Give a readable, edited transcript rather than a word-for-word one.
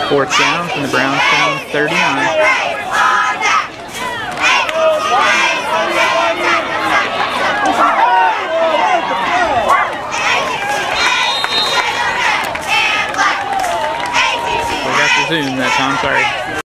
Fourth down from the Brownstown 39. We got the zoom that time, sorry.